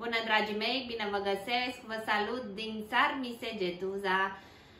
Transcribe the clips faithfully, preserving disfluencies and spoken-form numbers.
Bună, dragii mei, bine vă găsesc, vă salut din Sarmisegetuza,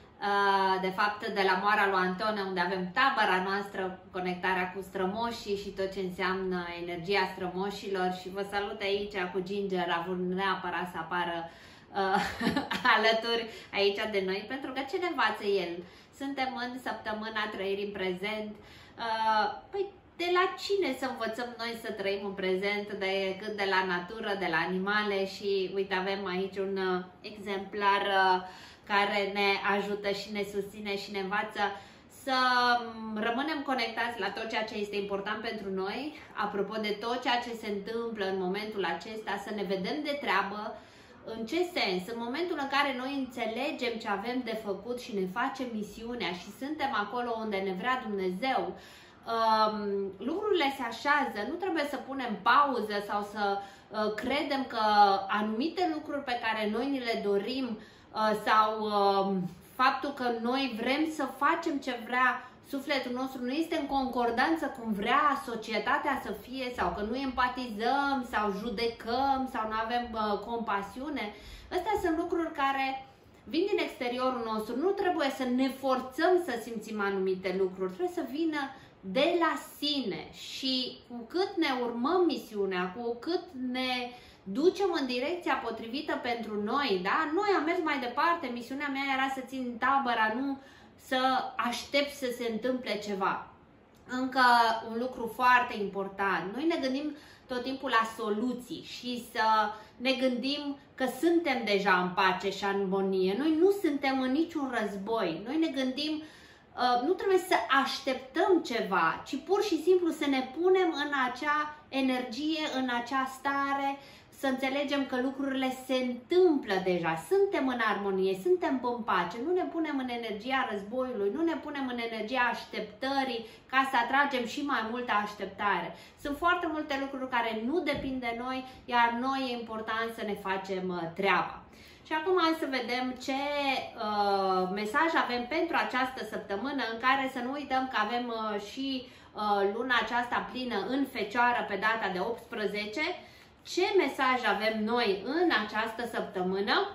de fapt de la Moara lui Antone, unde avem tabăra noastră, conectarea cu strămoșii și tot ce înseamnă energia strămoșilor. Și vă salut aici cu Ginger, având neapărat să apară uh, alături aici de noi, pentru că ce ne învață el? Suntem în săptămâna trăirii în prezent. Uh, păi, de la cine să învățăm noi să trăim în prezent decât de la natură, de la animale? Și uite, avem aici un uh, exemplar uh, care ne ajută și ne susține și ne învață să rămânem conectați la tot ceea ce este important pentru noi, apropo de tot ceea ce se întâmplă în momentul acesta, să ne vedem de treabă. În ce sens? În momentul în care noi înțelegem ce avem de făcut și ne facem misiunea și suntem acolo unde ne vrea Dumnezeu, um, lucrurile se așează, nu trebuie să punem pauză sau să uh, credem că anumite lucruri pe care noi ni le dorim uh, sau uh, faptul că noi vrem să facem ce vrea sufletul nostru nu este în concordanță cum vrea societatea să fie, sau că nu empatizăm sau judecăm sau nu avem uh, compasiune. Astea sunt lucruri care vin din exteriorul nostru. Nu trebuie să ne forțăm să simțim anumite lucruri, trebuie să vină de la sine. Și cu cât ne urmăm misiunea, cu cât ne ducem în direcția potrivită pentru noi, da? Noi am mers mai departe, misiunea mea era să țin tabăra, nu să aștept să se întâmple ceva. Încă un lucru foarte important, noi ne gândim tot timpul la soluții și să ne gândim că suntem deja în pace și în armonie. Noi nu suntem în niciun război, noi ne gândim, nu trebuie să așteptăm ceva, ci pur și simplu să ne punem în acea energie, în acea stare, să înțelegem că lucrurile se întâmplă deja, suntem în armonie, suntem în pace, nu ne punem în energia războiului, nu ne punem în energia așteptării ca să atragem și mai multă așteptare. Sunt foarte multe lucruri care nu depind de noi, iar noi e important să ne facem treaba. Și acum hai să vedem ce uh, mesaj avem pentru această săptămână, în care să nu uităm că avem uh, și uh, luna aceasta plină în Fecioară pe data de optsprezece. Ce mesaj avem noi în această săptămână?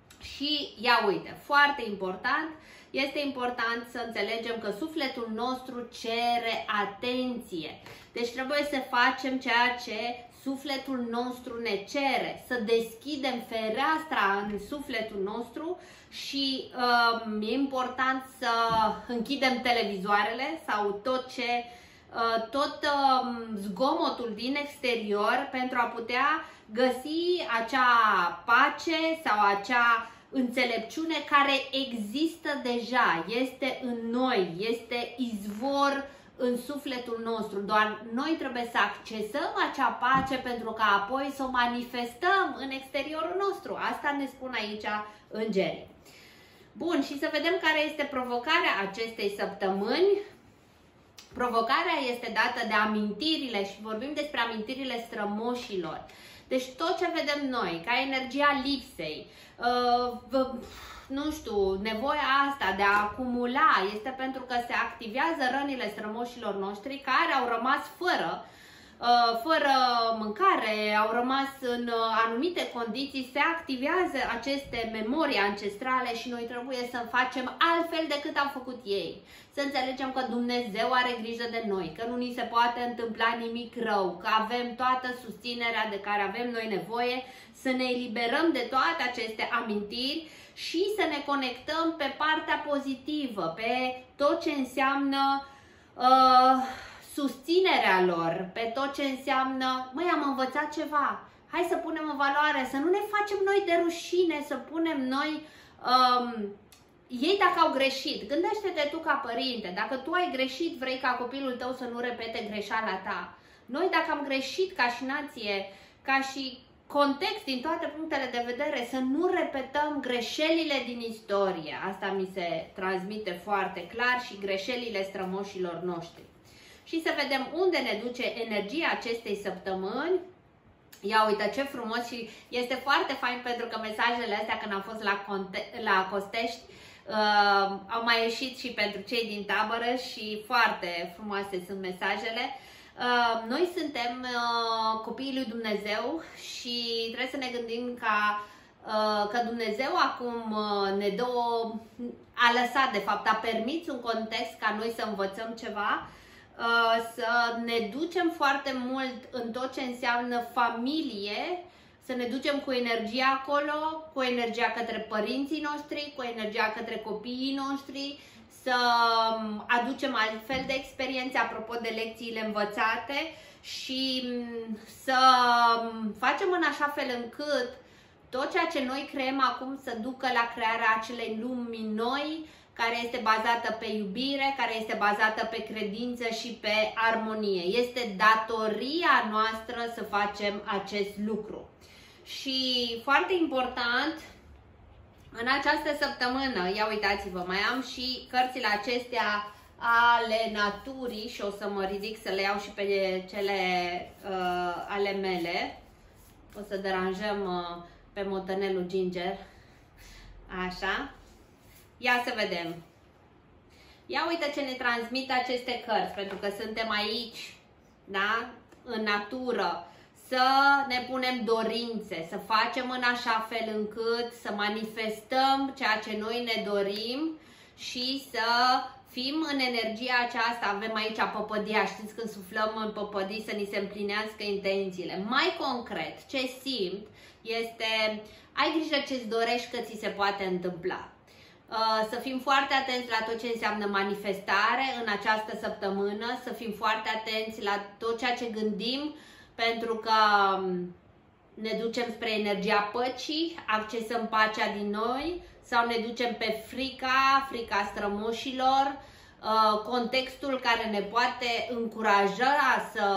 Și ia uite, foarte important, este important să înțelegem că sufletul nostru cere atenție. Deci trebuie să facem ceea ce sufletul nostru ne cere, să deschidem fereastra în sufletul nostru și um, e important să închidem televizoarele sau tot ce tot zgomotul din exterior pentru a putea găsi acea pace sau acea înțelepciune care există deja, este în noi, este izvor în sufletul nostru. Doar noi trebuie să accesăm acea pace pentru ca apoi să o manifestăm în exteriorul nostru. Asta ne spun aici îngerii. Bun, și să vedem care este provocarea acestei săptămâni. Provocarea este dată de amintirile și vorbim despre amintirile strămoșilor. Deci tot ce vedem noi, ca energia lipsei, uh, nu știu, nevoia asta de a acumula, este pentru că se activează rănile strămoșilor noștri care au rămas fără, uh, fără mâncare, au rămas în anumite condiții, se activează aceste memorii ancestrale și noi trebuie să facem altfel decât au făcut ei. Să înțelegem că Dumnezeu are grijă de noi, că nu ni se poate întâmpla nimic rău, că avem toată susținerea de care avem noi nevoie, să ne eliberăm de toate aceste amintiri și să ne conectăm pe partea pozitivă, pe tot ce înseamnă uh, susținerea lor, pe tot ce înseamnă, măi, am învățat ceva, hai să punem în valoare, să nu ne facem noi de rușine, să punem noi... Um, Ei dacă au greșit, gândește-te tu ca părinte, dacă tu ai greșit, vrei ca copilul tău să nu repete greșeala ta. Noi dacă am greșit ca și nație, ca și context din toate punctele de vedere, să nu repetăm greșelile din istorie. Asta mi se transmite foarte clar și greșelile strămoșilor noștri. Și să vedem unde ne duce energia acestei săptămâni. Ia uite ce frumos și este foarte fain pentru că mesajele astea când am fost la, Conte la Costești Uh, au mai ieșit și pentru cei din tabără și foarte frumoase sunt mesajele. Uh, noi suntem uh, copiii lui Dumnezeu și trebuie să ne gândim ca, uh, că Dumnezeu acum uh, ne dă, a lăsat, de fapt, a permis un context ca noi să învățăm ceva, uh, să ne ducem foarte mult în tot ce înseamnă familie, să ne ducem cu energia acolo, cu energia către părinții noștri, cu energia către copiii noștri, să aducem altfel de experiențe, apropo de lecțiile învățate, și să facem în așa fel încât tot ceea ce noi creăm acum să ducă la crearea acelei lumi noi, care este bazată pe iubire, care este bazată pe credință și pe armonie. Este datoria noastră să facem acest lucru. Și foarte important, în această săptămână, ia uitați-vă, mai am și cărțile acestea ale naturii și o să mă ridic să le iau și pe cele uh, ale mele. O să deranjăm uh, pe motanelul Ginger. Așa. Ia să vedem. Ia uite ce ne transmit aceste cărți, pentru că suntem aici, da? În natură. Să ne punem dorințe, să facem în așa fel încât să manifestăm ceea ce noi ne dorim și să fim în energia aceasta. Avem aici păpădia, știți, când suflăm în păpădii să ni se împlinească intențiile. Mai concret, ce simt este: ai grijă ce-ți dorești, că ți se poate întâmpla. Să fim foarte atenți la tot ce înseamnă manifestare în această săptămână, să fim foarte atenți la tot ceea ce gândim, pentru că ne ducem spre energia păcii, accesăm pacea din noi, sau ne ducem pe frica, frica strămoșilor, contextul care ne poate încuraja să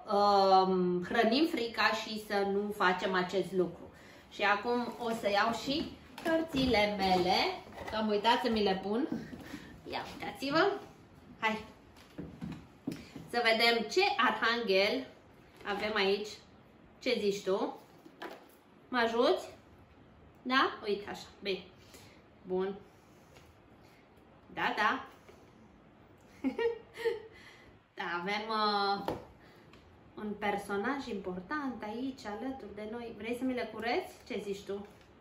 hrănim frica și să nu facem acest lucru. Și acum o să iau și cărțile mele, că am uitat să mi le pun. Ia uitați-vă! Hai! Să vedem ce arhanghel avem aici. Ce zici tu? Mă ajuți? Da? Uite așa. Bine. Bun. Da, da. Da, avem uh, un personaj important aici alături de noi. Vrei să mi le cureți? Ce zici tu?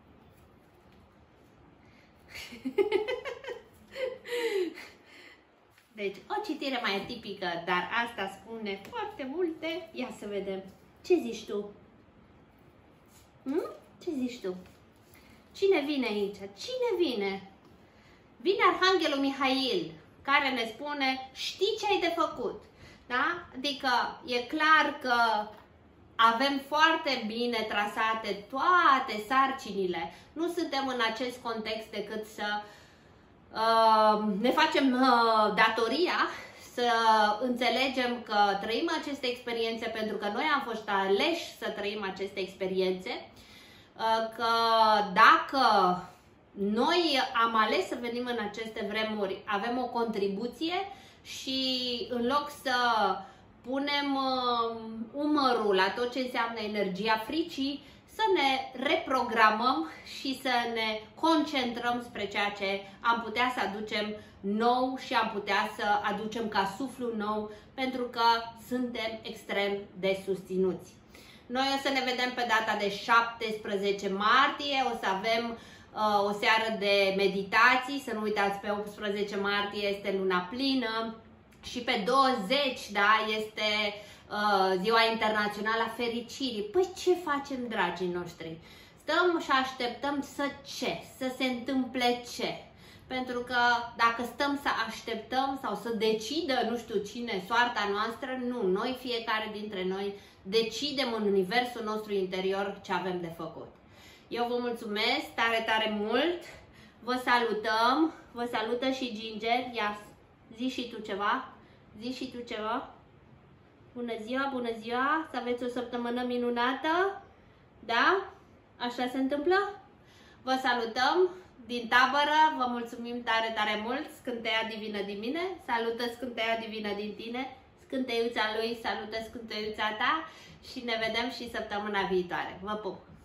Deci, o citire mai tipică, dar asta spune foarte multe. Ia să vedem. Ce zici tu? Hm? Ce zici tu? Cine vine aici? Cine vine? Vine Arhanghelul Mihail, care ne spune: știi ce ai de făcut. Da? Adică e clar că avem foarte bine trasate toate sarcinile. Nu suntem în acest context decât să uh, ne facem uh, datoria, să înțelegem că trăim aceste experiențe pentru că noi am fost aleși să trăim aceste experiențe, uh, că dacă noi am ales să venim în aceste vremuri, avem o contribuție și în loc să punem uh, umărul la tot ce înseamnă energia fricii, să ne reprogramăm și să ne concentrăm spre ceea ce am putea să aducem nou și am putea să aducem ca suflu nou, pentru că suntem extrem de susținuți. Noi o să ne vedem pe data de șaptesprezece martie, o să avem uh, o seară de meditații, să nu uitați, pe optsprezece martie este luna plină și pe douăzeci, da, este uh, ziua internațională a fericirii. Păi ce facem, dragii noștri? Stăm și așteptăm să ce? Să se întâmple ce? Pentru că dacă stăm să așteptăm sau să decidă nu știu cine soarta noastră, nu, noi, fiecare dintre noi, decidem în universul nostru interior ce avem de făcut. Eu vă mulțumesc tare, tare mult, vă salutăm, vă salută și Ginger. Ia, zi și tu ceva, zi și tu ceva. Bună ziua, bună ziua, să aveți o săptămână minunată, da? Așa se întâmplă? Vă salutăm din tabără, vă mulțumim tare, tare mult. Scânteia divină din mine salută scânteia divină din tine, scânteiuța lui salută scânteiuța ta și ne vedem și săptămâna viitoare. Vă pup!